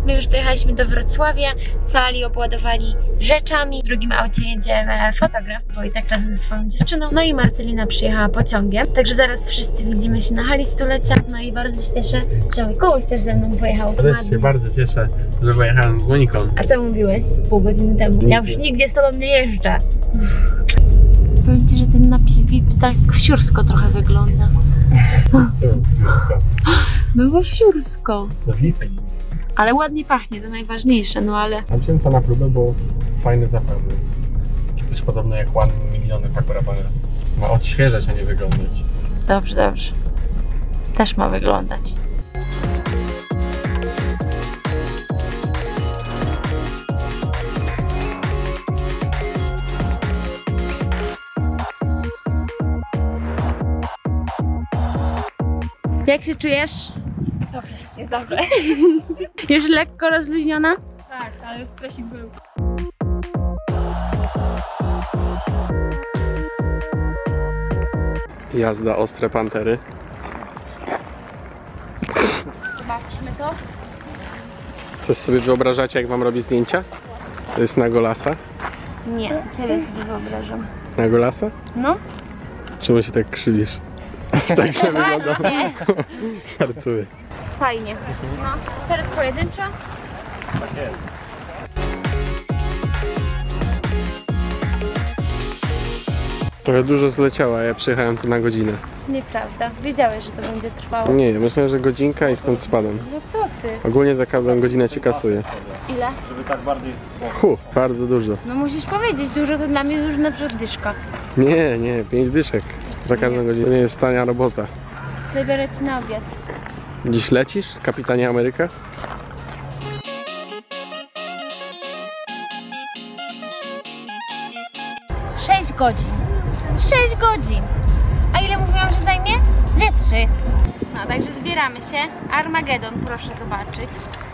My już dojechaliśmy do Wrocławia, cali obładowali rzeczami. W drugim aucie jedzie fotograf Wojtek razem ze swoją dziewczyną. No i Marcelina przyjechała pociągiem. Także zaraz wszyscy widzimy się na hali stulecia. No i bardzo się cieszę, że Mikołaj też ze mną pojechał. Też się bardzo cieszę, że pojechałem z Moniką. A co mówiłeś pół godziny temu? Ja już nigdzie z tobą nie jeżdżę. Powiem ci, że ten napis VIP tak wsiursko trochę wygląda. No bo wsiursko. To VIP. Ale ładnie pachnie, to najważniejsze, no ale... A wziąłem to na próbę, bo fajny zapach był. Coś podobne jak One Miliony Paco Rabanne. Ma odświeżać, a nie wyglądać. Dobrze, dobrze. Też ma wyglądać. Jak się czujesz? Dobrze, jest dobrze. Już lekko rozluźniona? Tak, ale stresik był. Jazda ostre pantery. Zobaczmy to. Coś sobie wyobrażacie, jak wam robi zdjęcia? To jest na Golasa? Nie, ciebie sobie wyobrażam. Na Golasa? No. Czemu się tak krzywisz? Aż tak źle wygląda. Właśnie. Żartuję. Fajnie. No, teraz pojedynczo. Tak jest. Trochę dużo zleciała, ja przyjechałem tu na godzinę. Nieprawda. Wiedziałeś, że to będzie trwało. Nie, myślę, że godzinka i stąd spadam. No co ty? Ogólnie za każdą godzinę cię kasuję. Ile? Bardzo dużo. No musisz powiedzieć, dużo to dla mnie dużo, na przykład dyszka. Nie, 5 dyszek. Za każdą godzinę. To nie jest tania robota. Zabiorę ci na obiad. Dziś lecisz, kapitanie Ameryka? Sześć godzin. 6 godzin. A ile mówiłam, że zajmie? 2-3. No, także zbieramy się. Armagedon, proszę zobaczyć.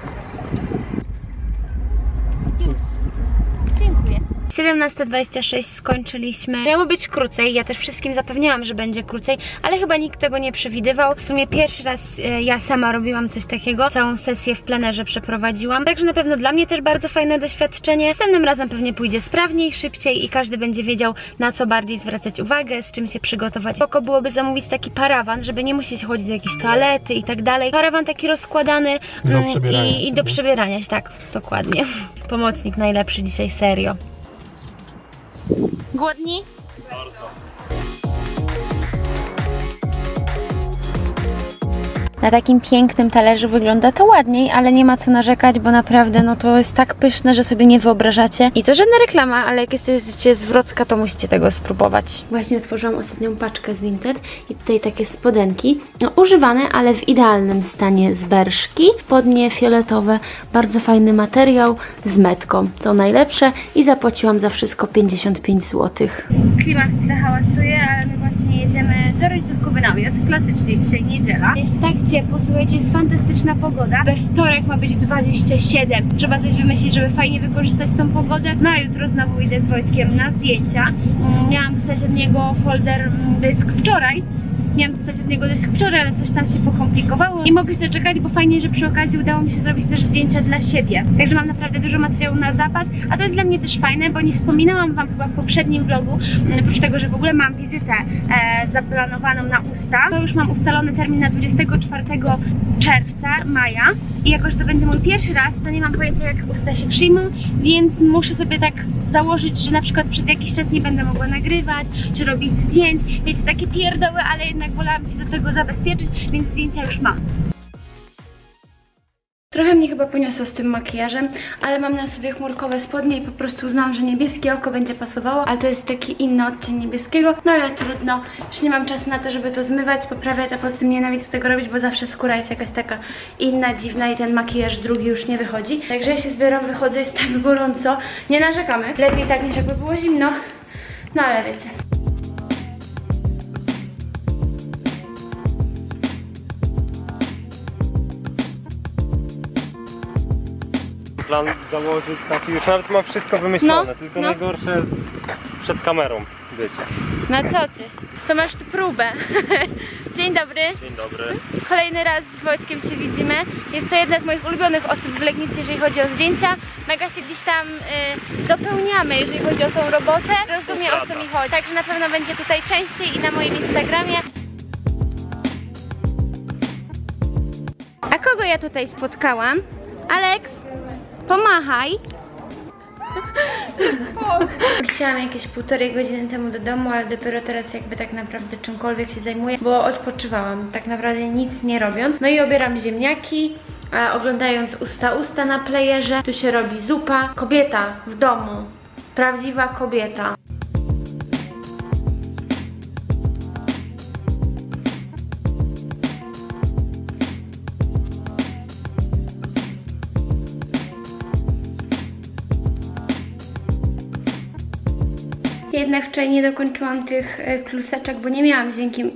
Już. Dziękuję. 17:26 skończyliśmy. Miało być krócej, ja też wszystkim zapewniałam, że będzie krócej, ale chyba nikt tego nie przewidywał. W sumie pierwszy raz ja sama robiłam coś takiego, całą sesję w plenerze przeprowadziłam, także na pewno dla mnie też bardzo fajne doświadczenie. Następnym razem pewnie pójdzie sprawniej, szybciej i każdy będzie wiedział, na co bardziej zwracać uwagę, z czym się przygotować. Spoko byłoby zamówić taki parawan, żeby nie musieć chodzić do jakiejś toalety i tak dalej. Parawan taki rozkładany i do przebierania się, tak, dokładnie. Pomocnik najlepszy dzisiaj, serio. Głodni? Bardzo. Na takim pięknym talerzu wygląda to ładniej, ale nie ma co narzekać, bo naprawdę no to jest tak pyszne, że sobie nie wyobrażacie. I to żadna reklama, ale jak jesteście z Wrocka, to musicie tego spróbować. Właśnie otworzyłam ostatnią paczkę z Vinted i tutaj takie spodenki. No, używane, ale w idealnym stanie z Berszki. Spodnie fioletowe, bardzo fajny materiał z metką, co najlepsze i zapłaciłam za wszystko 55 zł. Klimat tyle hałasuje, ale my właśnie jedziemy do rodziców Kuby na obiad. Klasycznie dzisiaj niedziela. Jest tak ciepło, słuchajcie, jest fantastyczna pogoda. We wtorek ma być 27. Trzeba coś wymyślić, żeby fajnie wykorzystać tą pogodę. No a jutro znowu idę z Wojtkiem na zdjęcia. Miałam dostać od niego folder dysk wczoraj. Ale coś tam się pokomplikowało. Nie mogę się doczekać, bo fajnie, że przy okazji udało mi się zrobić też zdjęcia dla siebie. Także mam naprawdę dużo materiału na zapas, a to jest dla mnie też fajne, bo nie wspominałam wam chyba w poprzednim vlogu, oprócz tego, że w ogóle mam wizytę zaplanowaną na usta, to już mam ustalony termin na 24 czerwca, maja i jako, że to będzie mój pierwszy raz, to nie mam pojęcia, jak usta się przyjmą, więc muszę sobie tak założyć, że na przykład przez jakiś czas nie będę mogła nagrywać, czy robić zdjęć, wiecie, takie pierdoły, ale jednak wolałam się do tego zabezpieczyć, więc zdjęcia już mam. Trochę mnie chyba poniosło z tym makijażem, ale mam na sobie chmurkowe spodnie i po prostu uznałam, że niebieskie oko będzie pasowało, ale to jest taki inny odcień niebieskiego, no ale trudno, już nie mam czasu na to, żeby to zmywać, poprawiać, a poza tym nienawidzę tego robić, bo zawsze skóra jest jakaś taka inna, dziwna i ten makijaż drugi już nie wychodzi. Także ja się zbieram, wychodzę, jest tak gorąco, nie narzekamy, lepiej tak niż jakby było zimno, no ale wiecie. Plan założyć taki, już nawet mam wszystko wymyślone, tylko najgorsze jest przed kamerą być. No co ty? To masz tu próbę. Dzień dobry. Dzień dobry. Kolejny raz z Wojtkiem się widzimy. Jest to jedna z moich ulubionych osób w Legnicy, jeżeli chodzi o zdjęcia. Mega się gdzieś tam dopełniamy, jeżeli chodzi o tą robotę. Rozumie, o co mi chodzi. Także na pewno będzie tutaj częściej i na moim Instagramie. A kogo ja tutaj spotkałam? Alex, pomachaj. Wróciłam jakieś 1,5 godziny temu do domu, ale dopiero teraz jakby tak naprawdę czymkolwiek się zajmuję, bo odpoczywałam, tak naprawdę nic nie robiąc. No i obieram ziemniaki, oglądając Usta na playerze. Tu się robi zupa. Kobieta w domu, prawdziwa kobieta. Jednak wczoraj nie dokończyłam tych kluseczek, bo nie miałam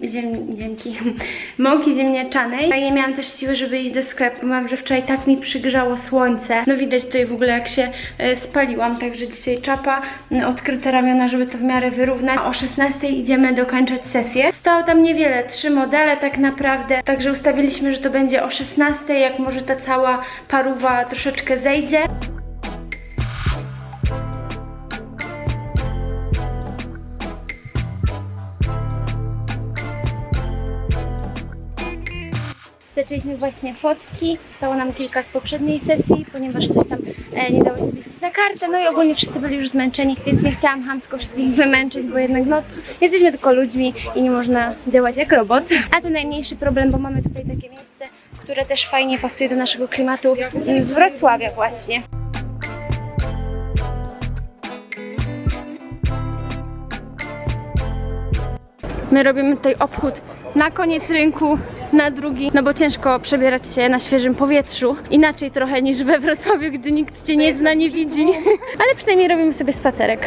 mąki ziemniaczanej. A nie miałam też siły, żeby iść do sklepu. Mam, że wczoraj tak mi przygrzało słońce. No widać tutaj w ogóle, jak się spaliłam. Także dzisiaj czapa, odkryte ramiona, żeby to w miarę wyrównać. O 16 idziemy dokończać sesję. Stało tam niewiele, 3 modele tak naprawdę. Także ustawiliśmy, że to będzie o 16, jak może ta cała paruwa troszeczkę zejdzie. Zaczęliśmy właśnie fotki, stało nam kilka z poprzedniej sesji, ponieważ coś tam nie dało się zmieścić na kartę, no i ogólnie wszyscy byli już zmęczeni, więc nie chciałam chamsko wszystkich wymęczyć, bo jednak no jesteśmy tylko ludźmi i nie można działać jak robot. A to najmniejszy problem, bo mamy tutaj takie miejsce, które też fajnie pasuje do naszego klimatu z Wrocławia właśnie. My robimy tutaj obchód na koniec rynku, na drugi, no bo ciężko przebierać się na świeżym powietrzu. Inaczej trochę niż we Wrocławiu, gdy nikt cię nie zna, nie widzi. Ale przynajmniej robimy sobie spacerek.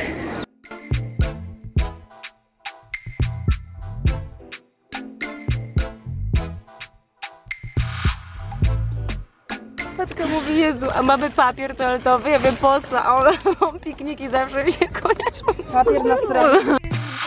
Matka mówi, Jezu, a mamy papier toaletowy, ja wiem po co, a on pikniki zawsze mi się kojarzą z papier na stronę.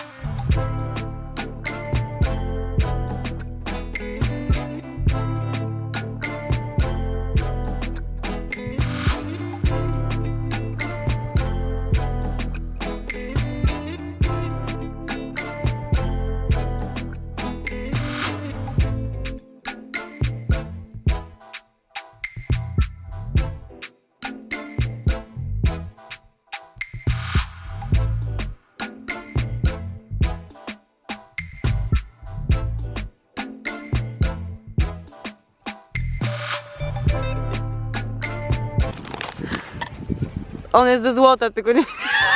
On jest ze złota, tylko nie...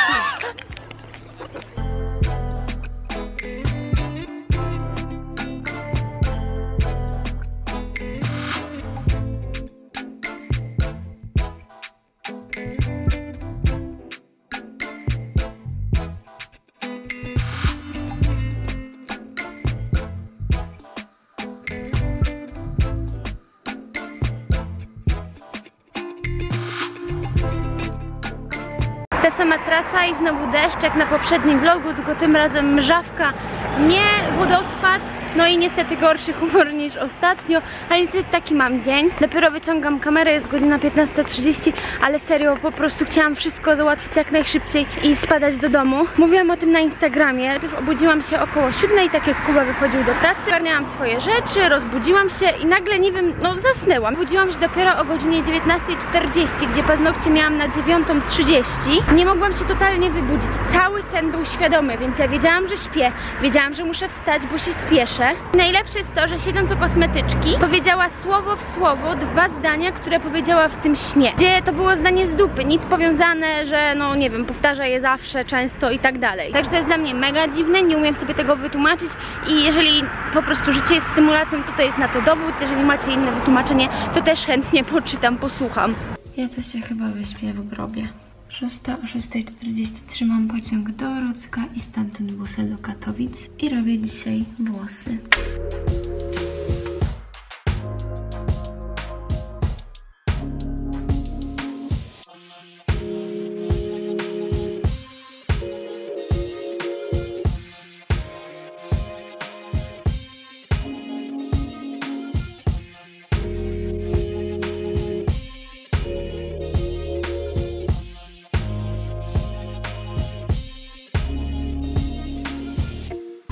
Ta sama trasa i znowu deszcz jak na poprzednim vlogu, tylko tym razem mrzawka, nie wodospad. No i niestety gorszy humor niż ostatnio, ale niestety taki mam dzień. Dopiero wyciągam kamerę, jest godzina 15:30, ale serio, po prostu chciałam wszystko załatwić jak najszybciej i spadać do domu. Mówiłam o tym na Instagramie. Najpierw obudziłam się około 7, tak jak Kuba wychodził do pracy. Ogarniałam swoje rzeczy, rozbudziłam się i nagle, nie wiem, no zasnęłam. Budziłam się dopiero o godzinie 19:40, gdzie paznokcie miałam na 9:30. Nie mogłam się totalnie wybudzić. Cały sen był świadomy, więc ja wiedziałam, że śpię. Wiedziałam, że muszę wstać, bo się spieszę. Najlepsze jest to, że siedząc u kosmetyczki powiedziała słowo w słowo 2 zdania, które powiedziała w tym śnie. Gdzie to było zdanie z dupy, nic powiązane, że no nie wiem, powtarza je zawsze, często i tak dalej. Także to jest dla mnie mega dziwne, nie umiem sobie tego wytłumaczyć i jeżeli po prostu życie jest symulacją, to jest na to dowód. Jeżeli macie inne wytłumaczenie, to też chętnie poczytam, posłucham. Ja to się chyba wyśpię w grobie. O 6:43 mam pociąg do Wrocka i stamtąd busę do Katowic i robię dzisiaj włosy.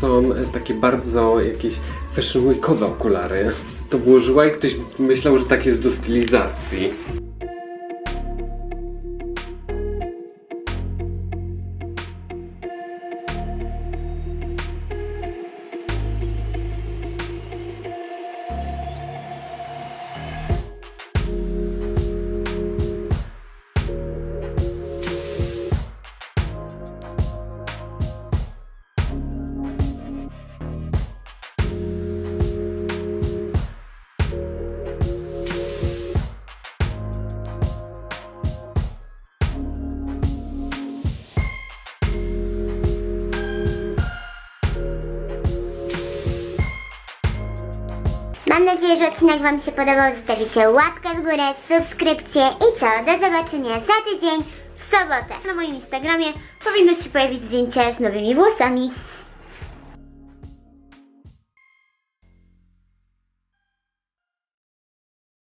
są takie bardzo jakieś fashion weekowe okulary. To włożyła i ktoś myślał, że tak jest do stylizacji. Mam nadzieję, że odcinek Wam się podobał. Zostawicie łapkę w górę, subskrypcję i co? Do zobaczenia za tydzień w sobotę. Na moim Instagramie powinno się pojawić zdjęcie z nowymi włosami.